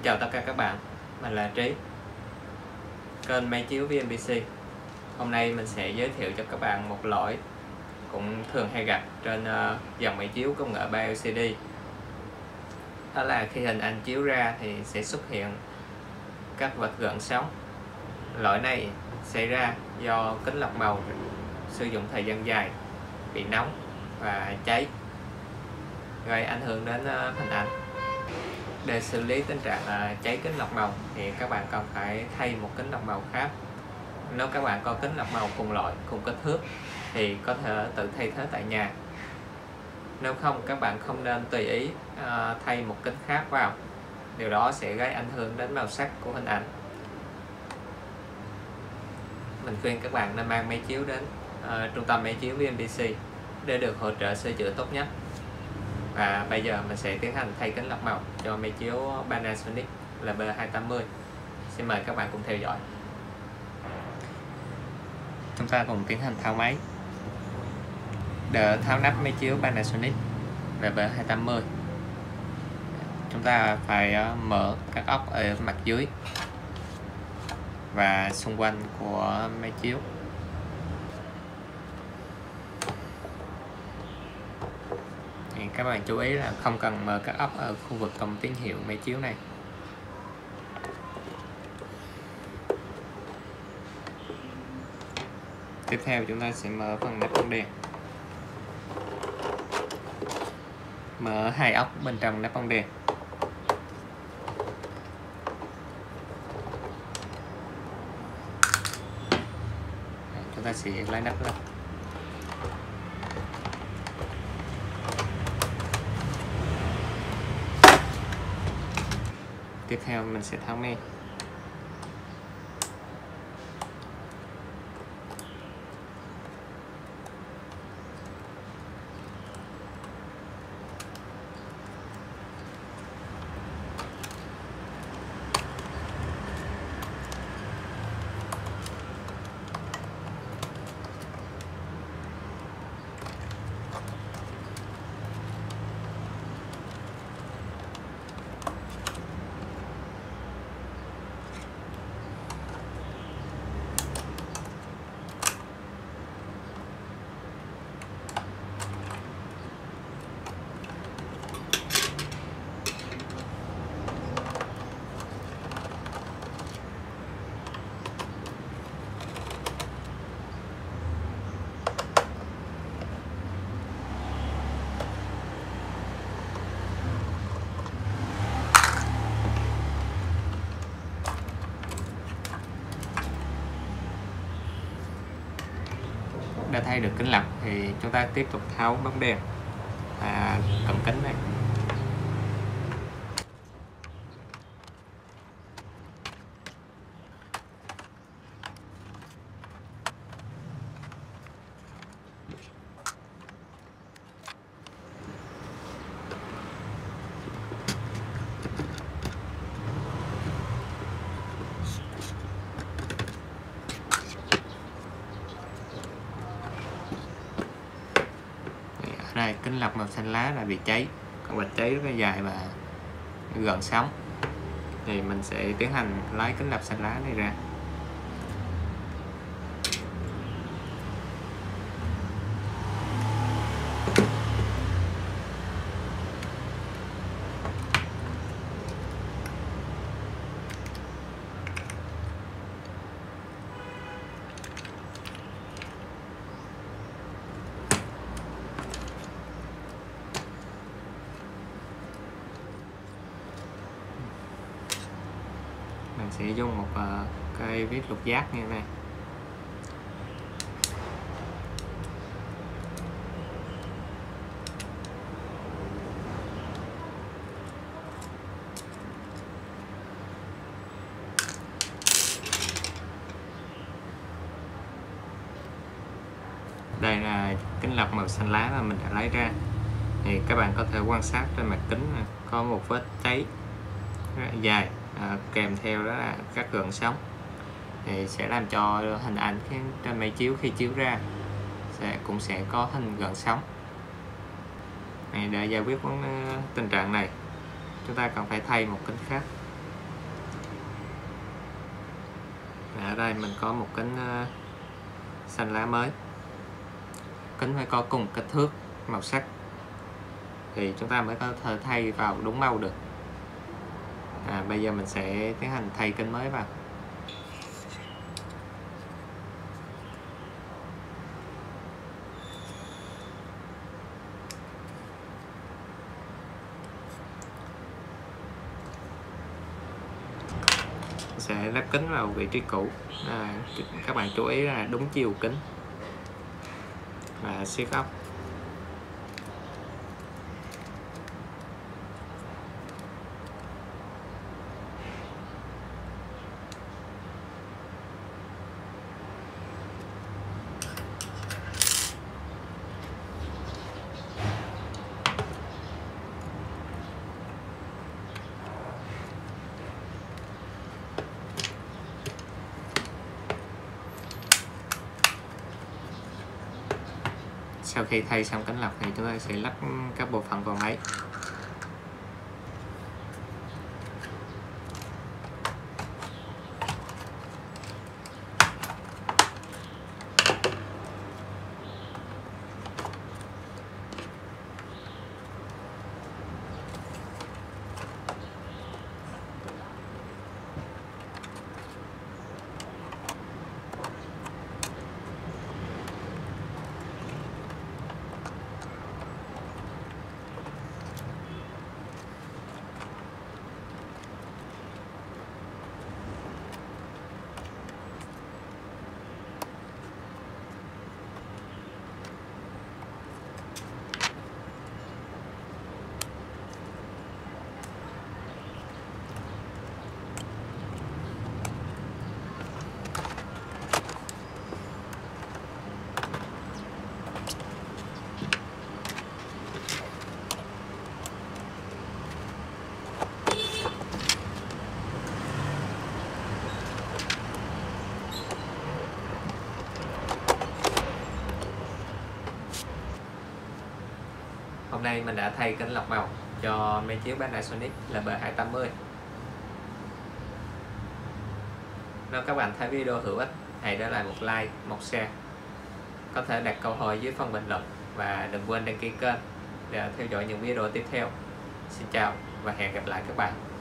chào tất cả các bạn, mình là Trí, kênh máy chiếu VNPC. Hôm nay mình sẽ giới thiệu cho các bạn một lỗi cũng thường hay gặp trên dòng máy chiếu công nghệ 3 LCD. Đó là khi hình ảnh chiếu ra thì sẽ xuất hiện các vệt gợn sóng. Lỗi này xảy ra do kính lọc màu sử dụng thời gian dài bị nóng và cháy, gây ảnh hưởng đến hình ảnh. Để xử lý tình trạng cháy kính lọc màu thì các bạn cần phải thay một kính lọc màu khác. Nếu các bạn có kính lọc màu cùng loại, cùng kích thước thì có thể tự thay thế tại nhà. Nếu không, các bạn không nên tùy ý thay một kính khác vào. Điều đó sẽ gây ảnh hưởng đến màu sắc của hình ảnh. Mình khuyên các bạn nên mang máy chiếu đến trung tâm máy chiếu VNPC để được hỗ trợ sửa chữa tốt nhất. Và bây giờ mình sẽ tiến hành thay kính lọc màu cho máy chiếu Panasonic LB280. Xin mời các bạn cùng theo dõi. Chúng ta cùng tiến hành tháo máy. Để tháo nắp máy chiếu Panasonic LB280, chúng ta phải mở các ốc ở mặt dưới và xung quanh của máy chiếu. Thì các bạn chú ý là không cần mở các ốc ở khu vực cổng tín hiệu máy chiếu này. Tiếp theo chúng ta sẽ mở phần nắp bóng đèn. Mở hai ốc bên trong nắp bóng đèn. Chúng ta sẽ lấy nắp lên. Tiếp theo mình sẽ tháo men. Đã thay được kính lọc thì chúng ta tiếp tục tháo bóng đèn và cổng kính này. Đây, kính lọc màu xanh lá là bị cháy, còn vệt cháy rất là dài và gợn sóng. Thì mình sẽ tiến hành lấy kính lọc xanh lá này ra. Mình sẽ dùng một cây viết lục giác như thế này. Đây là kính lọc màu xanh lá mà mình đã lấy ra. Thì các bạn có thể quan sát trên mặt kính có một vết cháy rất dài, kèm theo đó là các gợn sóng, thì sẽ làm cho hình ảnh trên máy chiếu khi chiếu ra cũng sẽ có hình gợn sóng. Để giải quyết tình trạng này, chúng ta cần phải thay một kính khác. Ở đây mình có một kính xanh lá mới. Kính phải có cùng kích thước, màu sắc thì chúng ta mới có thể thay vào đúng màu được. Bây giờ mình sẽ tiến hành thay kính mới vào. Sẽ lắp kính vào vị trí cũ. Các bạn chú ý là đúng chiều kính và siết ốc. Sau khi thay xong kính lọc thì chúng ta sẽ lắp các bộ phận vào máy. Hôm nay mình đã thay kính lọc màu cho máy chiếu Panasonic LB280. Nếu các bạn thấy video hữu ích, hãy để lại một like, một share. Có thể đặt câu hỏi dưới phần bình luận và đừng quên đăng ký kênh để theo dõi những video tiếp theo. Xin chào và hẹn gặp lại các bạn.